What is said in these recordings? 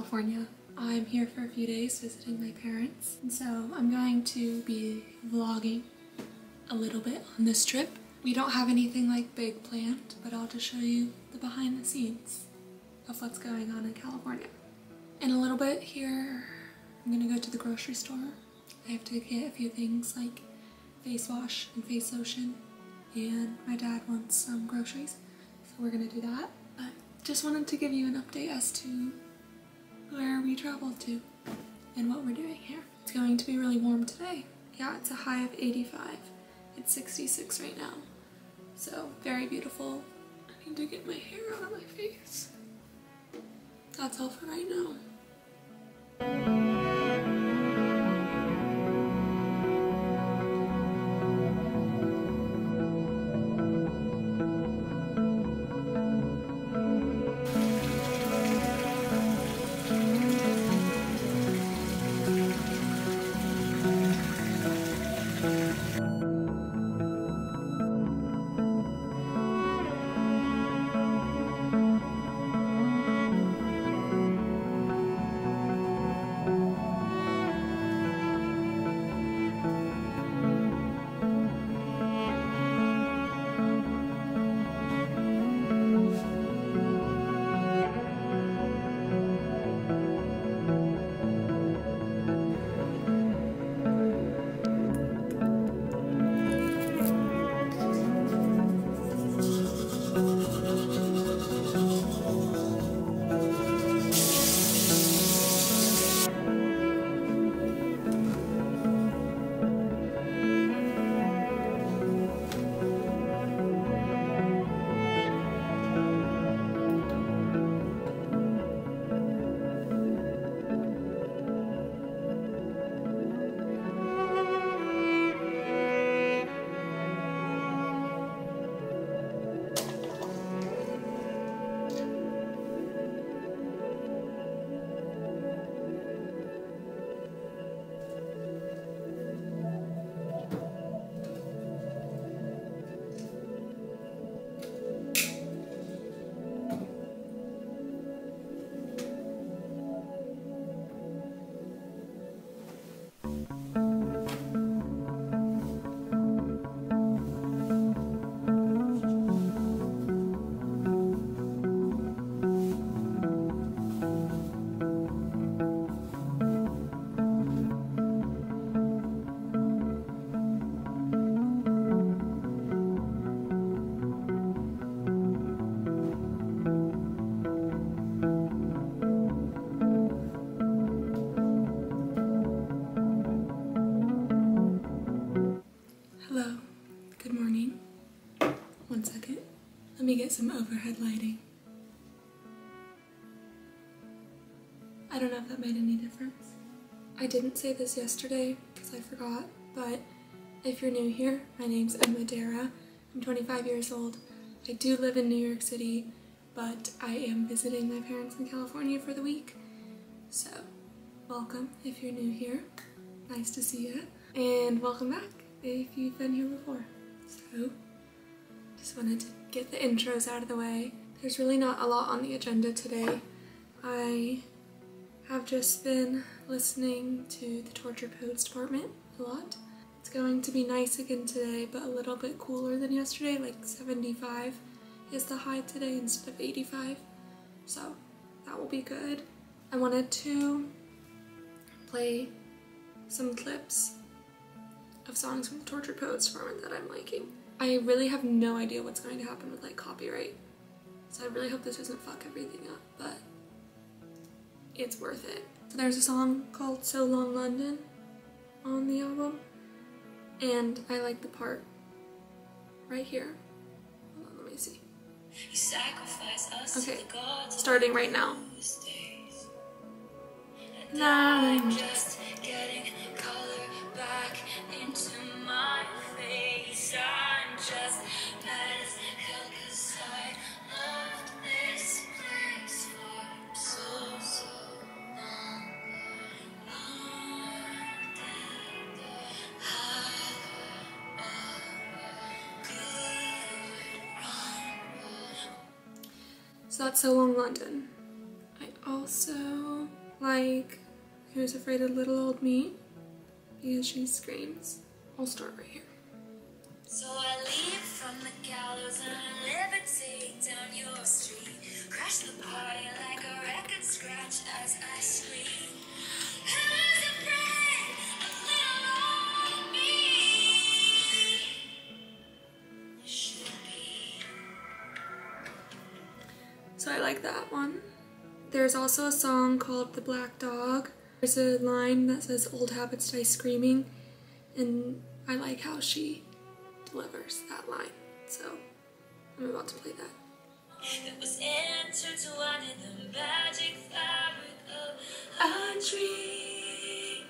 California. I'm here for a few days visiting my parents, and so I'm going to be vlogging a little bit on this trip. We don't have anything like big planned, but I'll just show you the behind the scenes of what's going on in California. In a little bit here, I'm gonna go to the grocery store. I have to get a few things like face wash and face lotion, and my dad wants some groceries, so we're gonna do that. But just wanted to give you an update as to where we traveled to and what we're doing here. It's going to be really warm today. Yeah, it's a high of 85. It's 66 right now, so very beautiful. I need to get my hair out of my face. That's all for right now. Hello, good morning. One second. Let me get some overhead lighting. I don't know if that made any difference. I didn't say this yesterday because I forgot, but if you're new here, my name's Emma Dara. I'm 25 years old. I do live in New York City, but I am visiting my parents in California for the week. So, welcome if you're new here. Nice to see you. And welcome back if you've been here before. So, just wanted to get the intros out of the way. There's really not a lot on the agenda today. I have just been listening to the Torture Poets Department a lot. It's going to be nice again today, but a little bit cooler than yesterday, like 75 is the high today instead of 85. So that will be good. I wanted to play some clips of songs from the Torture Poets Department that I'm liking. I really have no idea what's going to happen with like copyright, so I really hope this doesn't fuck everything up, but it's worth it. So there's a song called So Long London on the album, and I like the part right here. Hold on, let me see. Okay, starting right now. Now I'm just getting color back into my face. I'm just mad as hell 'cause I loved this place for so long. So that's So Long London. I also like Who's Afraid of Little Old Me, because she screams. I'll start right here. So I leave from the gallows and I levitate down your street. Crash the party like a record scratch as I scream. Who's afraid of little old me? Should be. So I like that one. There's also a song called The Black Dog. There's a line that says old habits die screaming, and I like how she delivers that line, so I'm about to play that. It was intertwined in the magic fabric of a dream.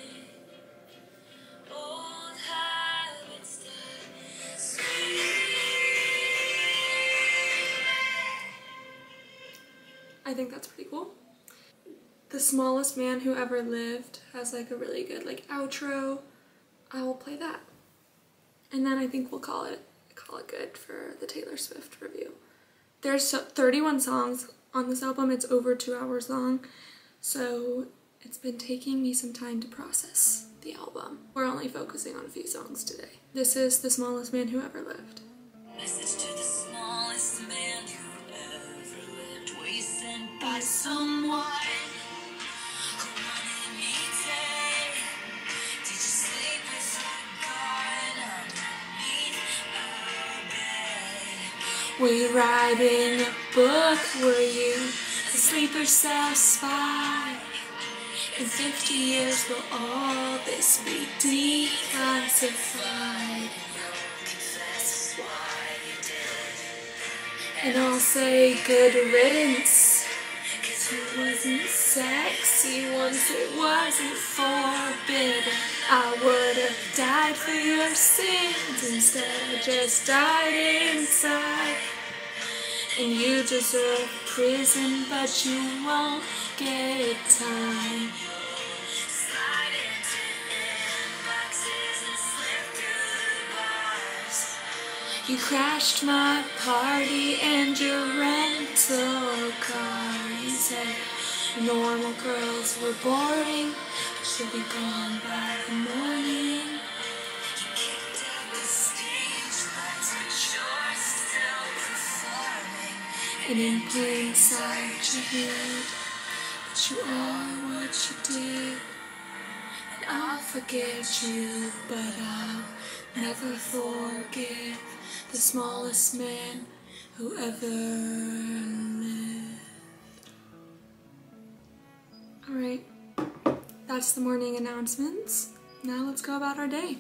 Old habits die screaming. I think that's pretty cool. The Smallest Man Who Ever Lived has like a really good like outro. I will play that. And then I think we'll call it good for the Taylor Swift review. There's 31 songs on this album. It's over 2 hours long, so it's been taking me some time to process the album. We're only focusing on a few songs today. This is The Smallest Man Who Ever Lived. Message to the smallest man who ever lived, were you sent by someone? Were you writing a book? Were you asleep or satisfied? In 50 years will all this be declassified? Confess why you did. And I'll say good riddance, 'cause it wasn't sexy once, it wasn't forbidden. I would have died for your sins, instead I just died inside. And you deserve prison, but you won't get time. Slide into inboxes and slip through the bars. You crashed my party and your rental car. You said normal girls were boring, should be gone by the morning. You kicked out the stage lights, but you're still performing. And in plain sight you hid that you are what you did. And I'll forget you, but I'll never forgive the smallest man who ever lived. Alright. That's the morning announcements. Now let's go about our day.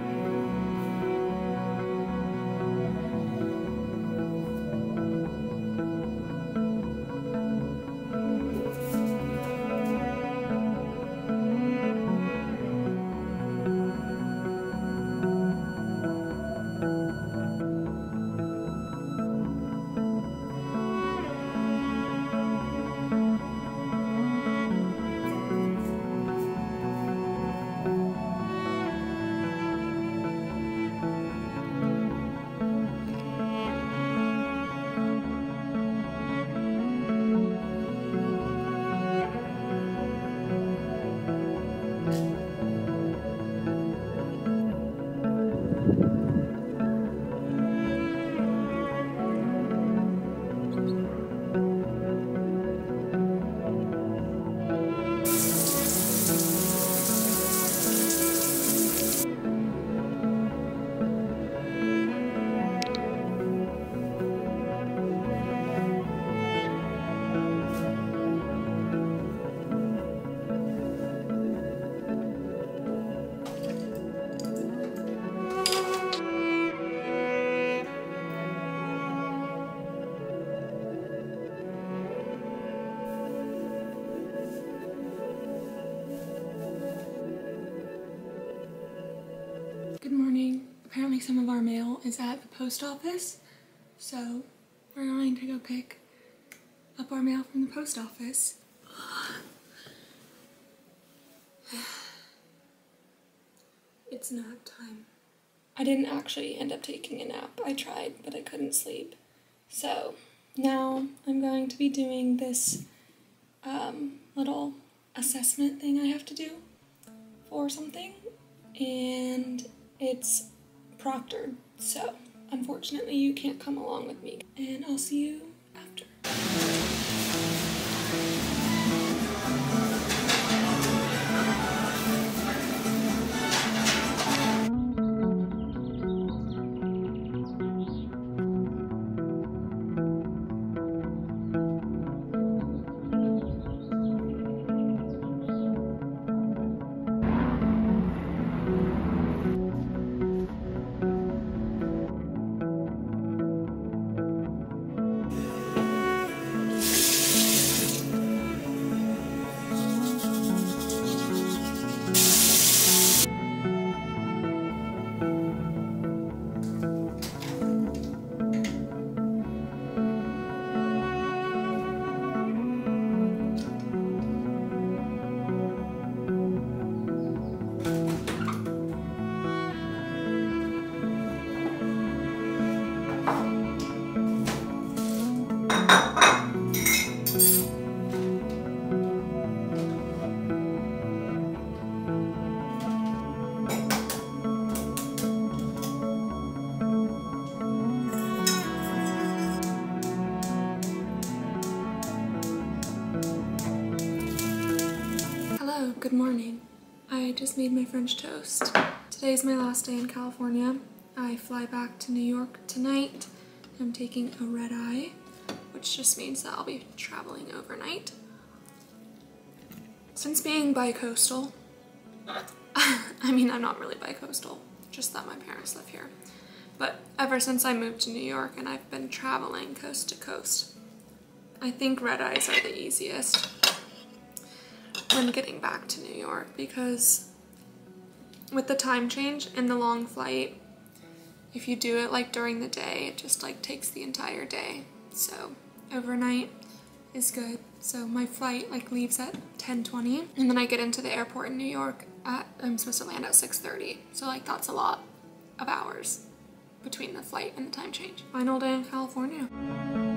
Good morning. Apparently some of our mail is at the post office, so we're going to go pick up our mail from the post office. It's nap time. I didn't actually end up taking a nap. I tried, but I couldn't sleep. So now I'm going to be doing this little assessment thing I have to do for something, and it's proctored, so unfortunately you can't come along with me, and I'll see you after. Good morning. I just made my French toast. Today's my last day in California. I fly back to New York tonight. I'm taking a red eye, which just means that I'll be traveling overnight. Since being bi-coastal, I mean, I'm not really bi-coastal, just that my parents live here. But ever since I moved to New York and I've been traveling coast to coast, I think red eyes are the easiest when getting back to New York, because with the time change and the long flight, if you do it like during the day, it just like takes the entire day. So overnight is good. So my flight like leaves at 10:20, and then I get into the airport in New York at, I'm supposed to land at 6:30. So like that's a lot of hours between the flight and the time change. Final day in California.